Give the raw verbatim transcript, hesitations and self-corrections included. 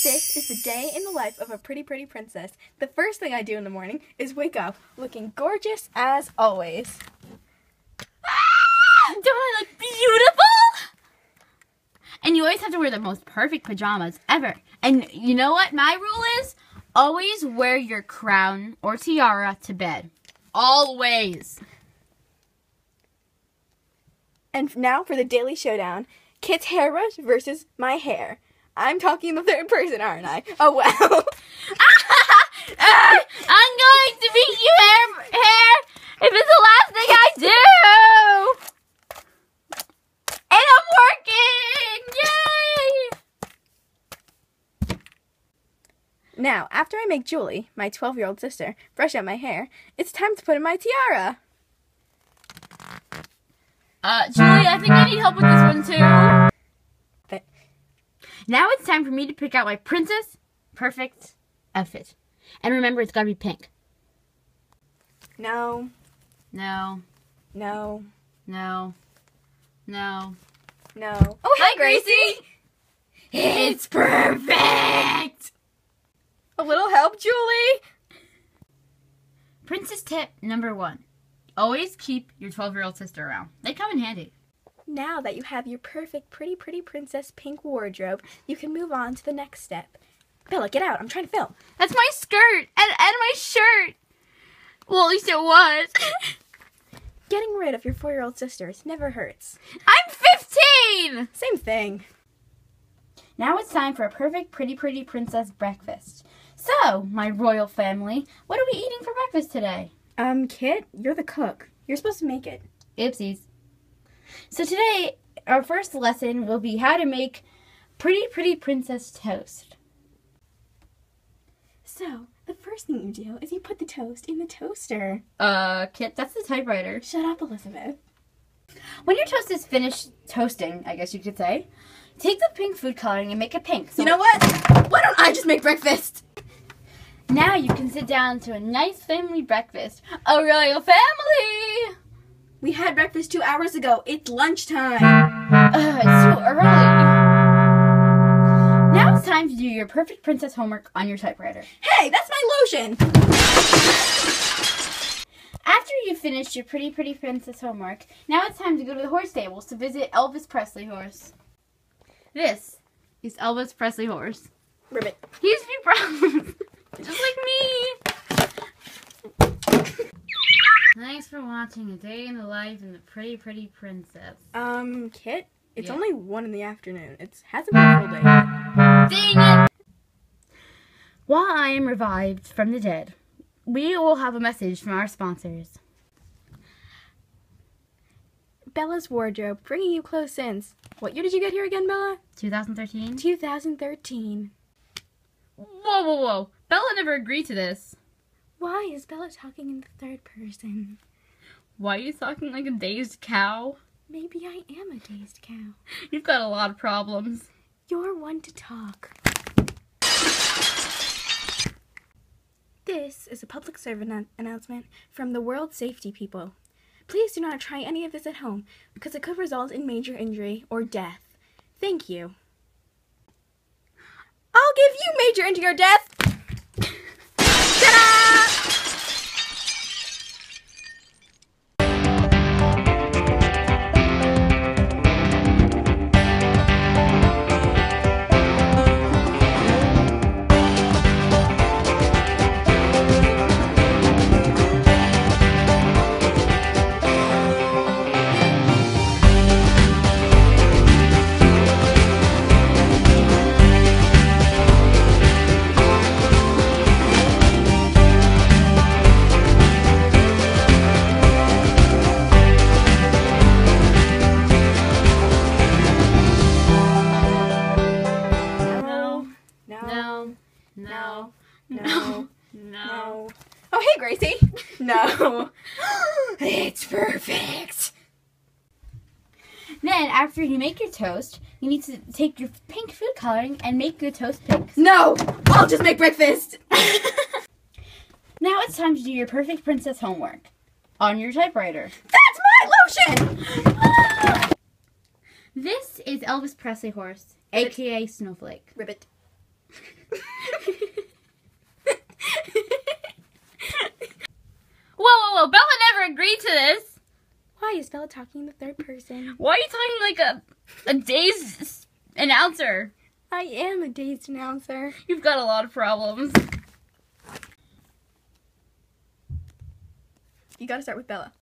This is the day in the life of a pretty, pretty princess. The first thing I do in the morning is wake up looking gorgeous as always. Ah! Don't I look beautiful? And you always have to wear the most perfect pajamas ever. And you know what my rule is? Always wear your crown or tiara to bed. Always. And now for the daily showdown. Kit's hairbrush versus my hair. I'm talking the third person, aren't I? Oh, well. uh, I'm going to beat you, hair, hair, if it's the last thing I do. And I'm working. Yay! Now, after I make Julie, my twelve-year-old sister, brush out my hair, it's time to put in my tiara. Uh, Julie, I think I need help with this one, too. Now it's time for me to pick out my princess perfect outfit. And remember, it's gotta be pink. No. No. No. No. No. No. Oh, hey, Hi, Gracie! It's perfect! A little help, Julie? Princess tip number one. Always keep your twelve-year-old sister around. They come in handy. Now that you have your perfect pretty, pretty princess pink wardrobe, you can move on to the next step. Bella, get out. I'm trying to film. That's my skirt and, and my shirt. Well, at least it was. Getting rid of your four-year-old sisters never hurts. I'm fifteen! Same thing. Now it's time for a perfect pretty, pretty princess breakfast. So, my royal family, what are we eating for breakfast today? Um, Kit, you're the cook. You're supposed to make it. Oopsies. So today, our first lesson will be how to make pretty, pretty princess toast. So, the first thing you do is you put the toast in the toaster. Uh, Kit, that's the typewriter. Shut up, Elizabeth. When your toast is finished toasting, I guess you could say, take the pink food coloring and make it pink. So you know what? Why don't I just make breakfast? Now you can sit down to a nice family breakfast. A royal family! We had breakfast two hours ago. It's lunchtime. Ugh, it's too early. Now it's time to do your perfect princess homework on your typewriter. Hey, that's my lotion! After you've finished your pretty, pretty princess homework, now it's time to go to the horse stables to visit Elvis Presley horse. This is Elvis Presley horse. Ribbit. He has a few problems. Just like me. Thanks for watching A Day in the Life of the Pretty, Pretty Princess. Um, Kit, it's yeah. only one in the afternoon. It hasn't been a full day yet. Dang it! While I am revived from the dead, we will have a message from our sponsors. Bella's wardrobe, bringing you clothes since. What year did you get here again, Bella? twenty thirteen? two thousand thirteen. Whoa, whoa, whoa. Bella never agreed to this. Why is Bella talking in the third person? Why are you talking like a dazed cow? Maybe I am a dazed cow. You've got a lot of problems. You're one to talk. This is a public service announcement from the World Safety People. Please do not try any of this at home because it could result in major injury or death. Thank you. I'll give you major injury or death! Ta-da! No. No. No. Oh, hey, Gracie. No. It's perfect. Then, after you make your toast, you need to take your pink food coloring and make the toast pink. No! I'll just make breakfast. Now it's time to do your perfect princess homework on your typewriter. That's my lotion! This is Elvis Presley horse, aka Snowflake. Ribbit. Whoa, whoa, whoa. Bella never agreed to this. Why is Bella talking in the third person? Why are you talking like a, a day's announcer? I am a dazed announcer. You've got a lot of problems. You gotta start with Bella.